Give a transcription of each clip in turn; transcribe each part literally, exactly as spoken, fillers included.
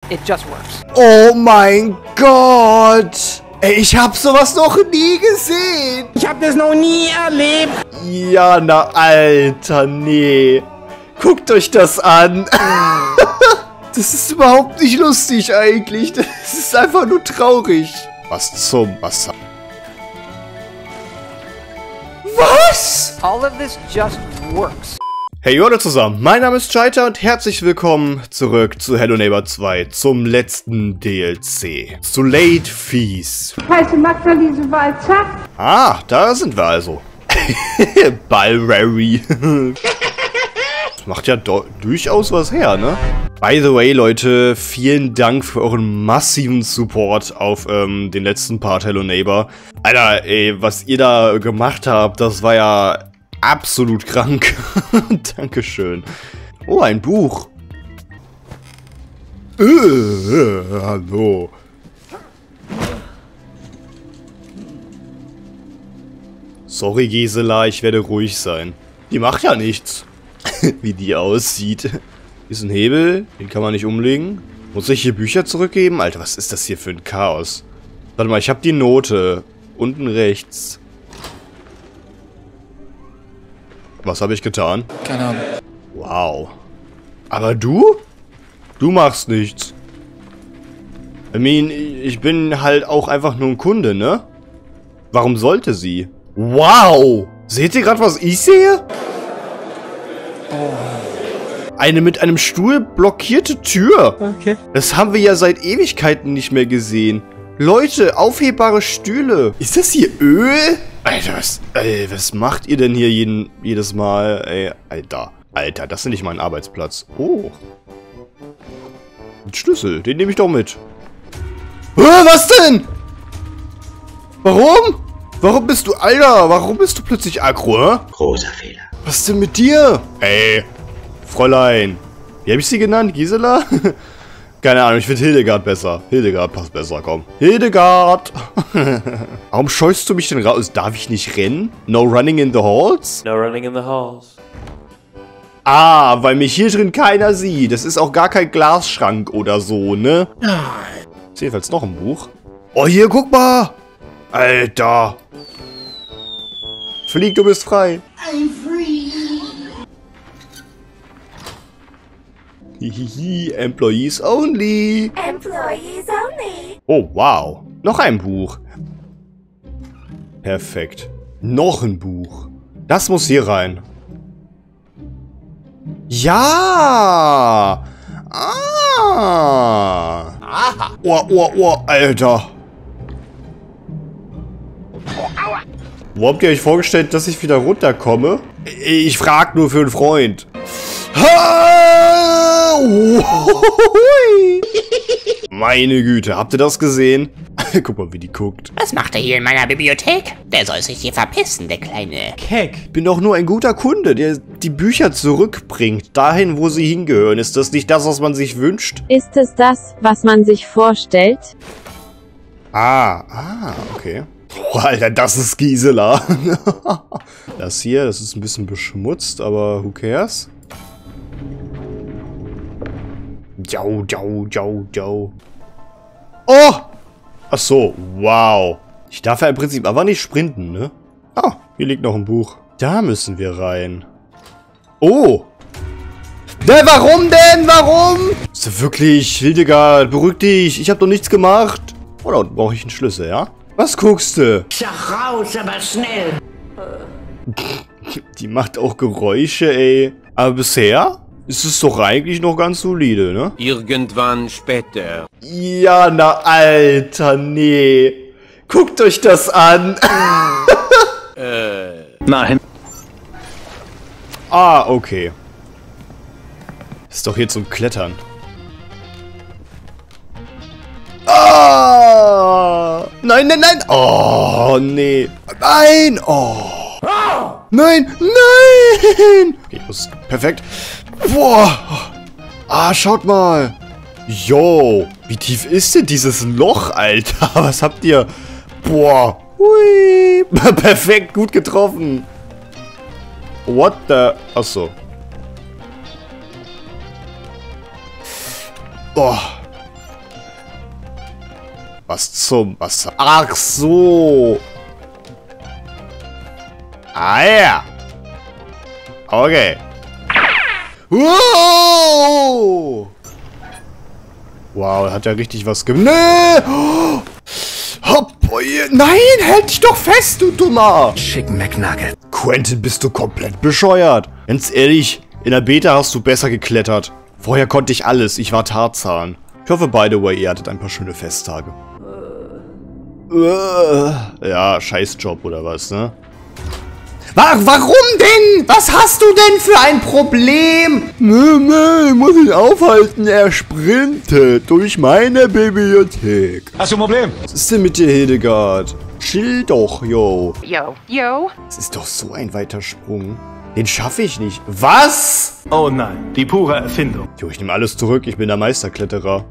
It just works. Oh mein Gott! Ey, ich hab sowas noch nie gesehen! Ich hab das noch nie erlebt! Ja, na, Alter, nee. Guckt euch das an. Das ist überhaupt nicht lustig eigentlich. Das ist einfach nur traurig. Was zum Wasser? Was? All of this just works. Hey Leute zusammen, mein Name ist Scheiter und herzlich willkommen zurück zu Hello Neighbor zwei, zum letzten D L C. Zu Late Fees. Ich heiße Magdalise Walzer. Ah, da sind wir also. Balrary. Das macht ja durchaus was her, ne? By the way, Leute, vielen Dank für euren massiven Support auf ähm, den letzten Part Hello Neighbor. Alter, ey, was ihr da gemacht habt, das war ja absolut krank. Dankeschön. Oh, ein Buch. Äh, äh, hallo. Sorry, Gisela, ich werde ruhig sein. Die macht ja nichts. Wie die aussieht. Hier ist ein Hebel, den kann man nicht umlegen. Muss ich hier Bücher zurückgeben? Alter, was ist das hier für ein Chaos? Warte mal, ich habe die Note. Unten rechts. Was habe ich getan? Keine Ahnung. Wow. Aber du? Du machst nichts. I mean, ich bin halt auch einfach nur ein Kunde, ne? Warum sollte sie? Wow! Seht ihr gerade, was ich sehe? Oh. Eine mit einem Stuhl blockierte Tür. Okay. Das haben wir ja seit Ewigkeiten nicht mehr gesehen. Leute, aufhebbare Stühle. Ist das hier Öl? Alter, was, ey, was macht ihr denn hier jeden, jedes Mal? Ey, Alter. Alter, das ist nicht mein Arbeitsplatz. Oh. Ein Schlüssel, den nehme ich doch mit. Äh, was denn? Warum? Warum bist du, Alter, warum bist du plötzlich aggro, hä? Großer Fehler. Was denn mit dir? Ey, Fräulein. Wie habe ich sie genannt? Gisela? Keine Ahnung, ich finde Hildegard besser. Hildegard passt besser, komm. Hildegard! Warum scheust du mich denn raus? Darf ich nicht rennen? No running in the halls? No running in the halls. Ah, weil mich hier drin keiner sieht. Das ist auch gar kein Glasschrank oder so, ne? Ist jedenfalls noch ein Buch. Oh, hier, guck mal! Alter! Flieg, du bist frei. I'm free. Hihihi, Employees only. Employees only. Oh, wow. Noch ein Buch. Perfekt. Noch ein Buch. Das muss hier rein. Ja! Ah! Aha. Oh, oh, oh, Alter. Wo habt ihr euch vorgestellt, dass ich wieder runterkomme? Ich frag nur für einen Freund. Meine Güte, habt ihr das gesehen? Guck mal, wie die guckt. Was macht er hier in meiner Bibliothek? Der soll sich hier verpissen, der kleine Keck. Ich bin doch nur ein guter Kunde, der die Bücher zurückbringt, dahin, wo sie hingehören. Ist das nicht das, was man sich wünscht? Ist es das, was man sich vorstellt? Ah, ah, okay. Boah, Alter, das ist Gisela. Das hier, das ist ein bisschen beschmutzt, aber who cares? Jau, jau, jau, jau. Oh! Ach so, wow. Ich darf ja im Prinzip aber nicht sprinten, ne? Ah, hier liegt noch ein Buch. Da müssen wir rein. Oh! Ne, warum denn? Warum? Ist das wirklich, Hildegard, beruhig dich. Ich hab doch nichts gemacht. Oh, da brauche ich einen Schlüssel, ja? Was guckst du? Sag raus, aber schnell. Die macht auch Geräusche, ey. Aber bisher ist es doch eigentlich noch ganz solide, ne? Irgendwann später. Ja, na, Alter, nee. Guckt euch das an. Äh. Nein. Ah, okay. Ist doch hier zum Klettern. Ah! Nein, nein, nein! Oh, nee. Nein! Oh! Nein! Nein! Okay, das ist perfekt. Boah! Ah, schaut mal! Yo! Wie tief ist denn dieses Loch, Alter? Was habt ihr? Boah! Hui! Perfekt, gut getroffen! What the... Achso. Oh. Was zum... Was... Ach so. Ah ja. Okay. Wow. Wow, hat ja richtig was gemacht. Nee. Oh. Hopp. Nein, halt dich doch fest, du Dummer. Chicken McNugget. Quentin, bist du komplett bescheuert. Ganz ehrlich, in der Beta hast du besser geklettert. Vorher konnte ich alles, ich war Tarzan. Ich hoffe, by the way, ihr hattet ein paar schöne Festtage. Ja, Scheißjob oder was, ne? Warum denn? Was hast du denn für ein Problem? Nö, nö, muss ich aufhalten. Er sprintet durch meine Bibliothek. Hast du ein Problem? Was ist denn mit dir, Hildegard? Chill doch, yo. Yo, yo. Das ist doch so ein weiter Sprung. Den schaffe ich nicht. Was? Oh nein, die pure Erfindung. Jo, ich nehme alles zurück. Ich bin der Meisterkletterer.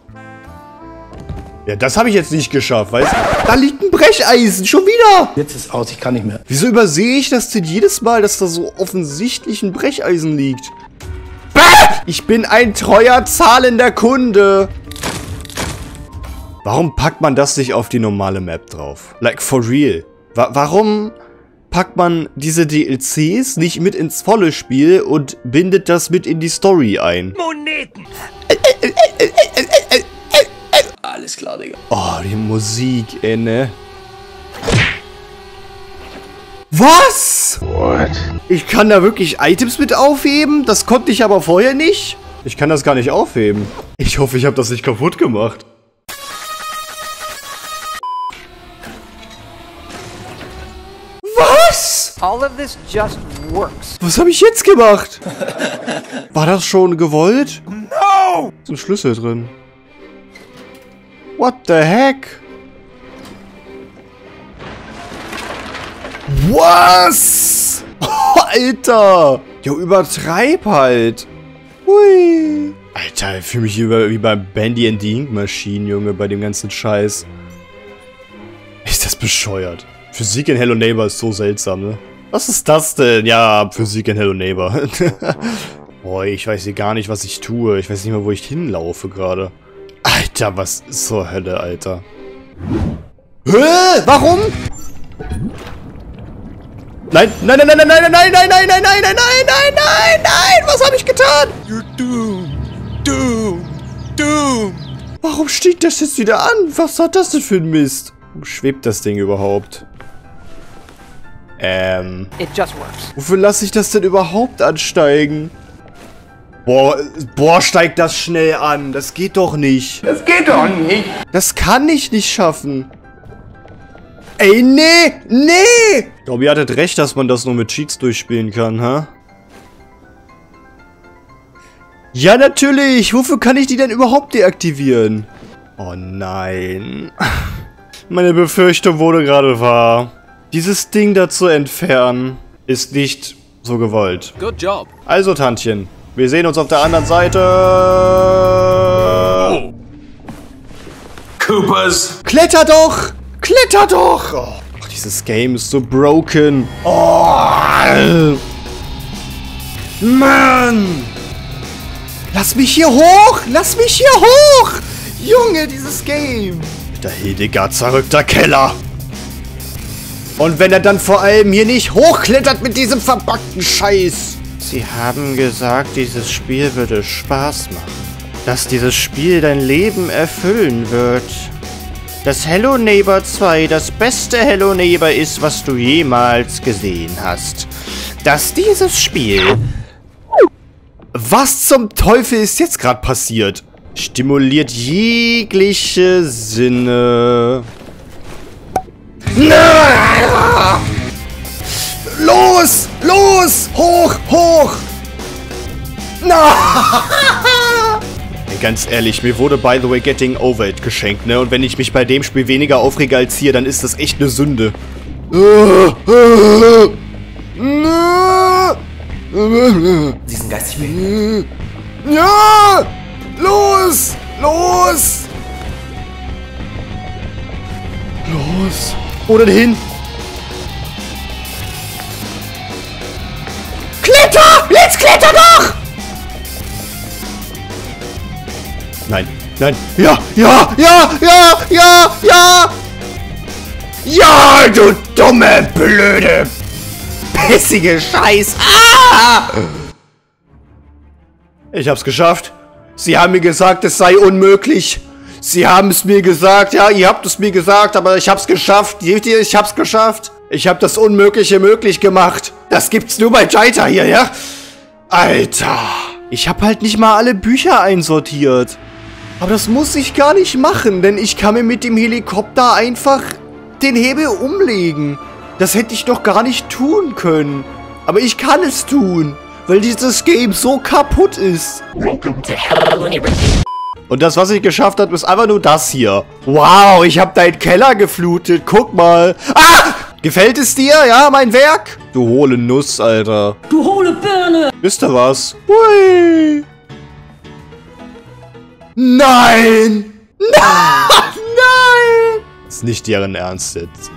Ja, das habe ich jetzt nicht geschafft, weißt du? Da liegt ein Brecheisen, schon wieder. Jetzt ist aus, ich kann nicht mehr. Wieso übersehe ich das denn jedes Mal, dass da so offensichtlich ein Brecheisen liegt? Bah! Ich bin ein treuer, zahlender Kunde. Warum packt man das nicht auf die normale Map drauf? Like, for real. Wa- warum packt man diese D L Cs nicht mit ins volle Spiel und bindet das mit in die Story ein? Moneten. Alles klar, Digga. Oh, die Musik, ey, ne? Was? What? Ich kann da wirklich Items mit aufheben? Das konnte ich aber vorher nicht. Ich kann das gar nicht aufheben. Ich hoffe, ich habe das nicht kaputt gemacht. Was? All of this just works. Was habe ich jetzt gemacht? War das schon gewollt? No! Ist ein Schlüssel drin. What the heck? Was? Oh, Alter! Jo, übertreib halt. Hui. Alter, ich fühle mich wie bei Bandy and the Ink Machine, Junge, bei dem ganzen Scheiß. Ist das bescheuert? Physik in Hello Neighbor ist so seltsam, ne? Was ist das denn? Ja, Physik in Hello Neighbor. Boah, ich weiß hier gar nicht, was ich tue. Ich weiß nicht mal, wo ich hinlaufe gerade. Alter, was zur Hölle, Alter. Hä? Warum? Nein, nein, nein, nein, nein, nein, nein, nein, nein, nein, nein, nein, nein, nein, nein, nein, was habe ich getan? You're doomed, doomed, doomed. Warum steht das jetzt wieder an? Was hat das denn für ein Mist? Wo schwebt das Ding überhaupt? Ähm. It just works. Wofür lasse ich das denn überhaupt ansteigen? Boah, boah, steigt das schnell an. Das geht doch nicht. Das geht doch nicht. Das kann ich nicht schaffen. Ey, nee, nee. Ich glaube, ihr hattet recht, dass man das nur mit Cheats durchspielen kann, ha? Ja, natürlich. Wofür kann ich die denn überhaupt deaktivieren? Oh nein. Meine Befürchtung wurde gerade wahr. Dieses Ding da zu entfernen, ist nicht so gewollt. Good job. Also, Tantchen, wir sehen uns auf der anderen Seite. Oh. Coopers. Kletter doch! Kletter doch! Oh, dieses Game ist so broken. Oh, Mann! Lass mich hier hoch! Lass mich hier hoch! Junge, dieses Game! Der Hildegard zerrückter Keller! Und wenn er dann vor allem hier nicht hochklettert mit diesem verbackten Scheiß. Sie haben gesagt, dieses Spiel würde Spaß machen. Dass dieses Spiel dein Leben erfüllen wird. Dass Hello Neighbor zwei das beste Hello Neighbor ist, was du jemals gesehen hast. Dass dieses Spiel... Was zum Teufel ist jetzt gerade passiert? Stimuliert jegliche Sinne... Los! Los! Hoch! Hoch! Na! Ey, ganz ehrlich, mir wurde by the way Getting Over It geschenkt, ne? Und wenn ich mich bei dem Spiel weniger aufrege als hier, dann ist das echt eine Sünde. Sie sind geistig behindert. Ja! Los! Los! Los! Oder hin! Kletter! Jetzt kletter doch! Nein. Nein. Ja, ja, ja, ja, ja, ja. Ja, du dumme, blöde, pissige Scheiß. Ah! Ich hab's geschafft. Sie haben mir gesagt, es sei unmöglich. Sie haben es mir gesagt. Ja, ihr habt es mir gesagt, aber ich hab's geschafft. Seht ihr, ich hab's geschafft. Ich hab das Unmögliche möglich gemacht. Das gibt's nur bei Jaita hier, ja? Alter. Ich hab halt nicht mal alle Bücher einsortiert. Aber das muss ich gar nicht machen, denn ich kann mir mit dem Helikopter einfach den Hebel umlegen. Das hätte ich doch gar nicht tun können. Aber ich kann es tun, weil dieses Game so kaputt ist. Und das, was ich geschafft habe, ist einfach nur das hier. Wow, ich habe deinen Keller geflutet. Guck mal. Ah! Gefällt es dir, ja, mein Werk? Du hohle Nuss, Alter. Du hohle Birne. Wisst ihr was? Hui. Nein! Nein! Ist nicht deren Ernst jetzt.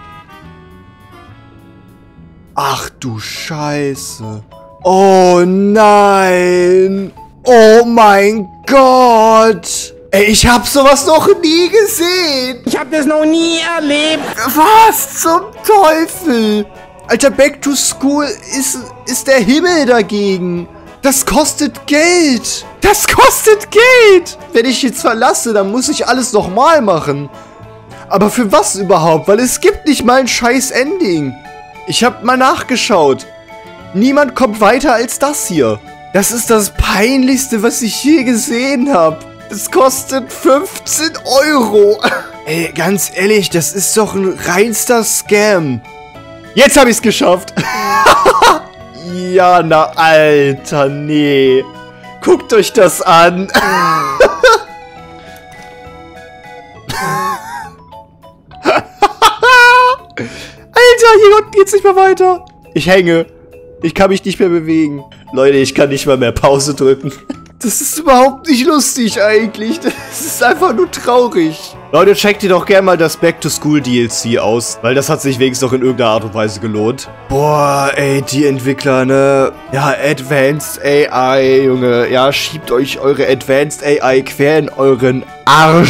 Ach du Scheiße. Oh nein. Oh mein Gott. Ey, ich hab sowas noch nie gesehen. Ich hab das noch nie erlebt. Was zum Teufel? Alter, Back to School ist, ist der Himmel dagegen. Das kostet Geld. Das kostet Geld. Wenn ich jetzt verlasse, dann muss ich alles nochmal machen. Aber für was überhaupt? Weil es gibt nicht mal ein scheiß Ending. Ich hab mal nachgeschaut. Niemand kommt weiter als das hier. Das ist das Peinlichste, was ich je gesehen habe. Es kostet fünfzehn Euro. Ey, ganz ehrlich, das ist doch ein reinster Scam. Jetzt habe ich es geschafft. Ja, na, Alter, nee. Guckt euch das an. Alter, hier unten geht's nicht mehr weiter. Ich hänge. Ich kann mich nicht mehr bewegen. Leute, ich kann nicht mal mehr Pause drücken. Das ist überhaupt nicht lustig eigentlich. Das ist einfach nur traurig. Leute, checkt ihr doch gerne mal das Back to School D L C aus. Weil das hat sich wenigstens noch in irgendeiner Art und Weise gelohnt. Boah, ey, die Entwickler, ne? Ja, Advanced A I, Junge. Ja, schiebt euch eure Advanced A I quer in euren Arsch.